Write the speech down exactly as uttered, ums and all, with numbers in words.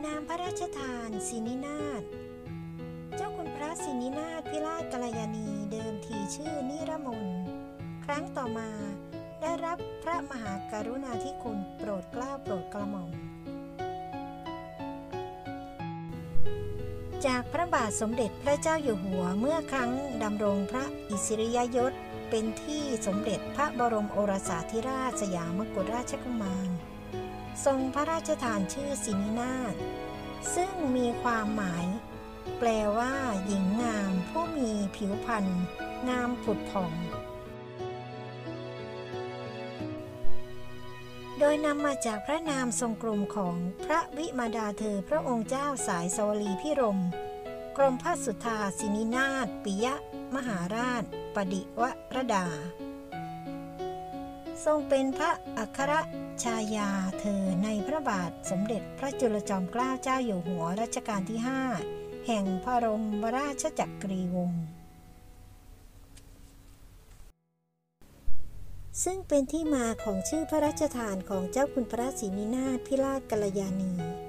นามพระราชทานสินินาถเจ้าคุณพระสินินาถพิราชกัลยาณีเดิมทีชื่อนิรมนครั้งต่อมาได้รับพระมหากรุณาธิคุณโปรดเกล้าโปรดกระหม่อมจากพระบาทสมเด็จพระเจ้าอยู่หัวเมื่อครั้งดำรงพระอิสริยยศเป็นที่สมเด็จพระบรมโอรสาธิราชสยามกุฎราชกุมารทรงพระราชทานชื่อสินินาถซึ่งมีความหมายแปลว่าหญิงงามผู้มีผิวพรรณงามผุดผ่องโดยนำมาจากพระนามทรงกรมของพระวิมาดาเธอพระองค์เจ้าสายสวลีพิรมกรมพระสุธาสินินาถปิยมหาราชปดิวรดาทรงเป็นพระอัครชายาเธอในพระบาทสมเด็จพระจุลจอมเกล้าเจ้าอยู่หัวรัชกาลที่ห้าแห่งพระบรมราชจักรีวงศ์ซึ่งเป็นที่มาของชื่อพระราชทานของเจ้าคุณพระศรีนินาถพิราชกัลยาณี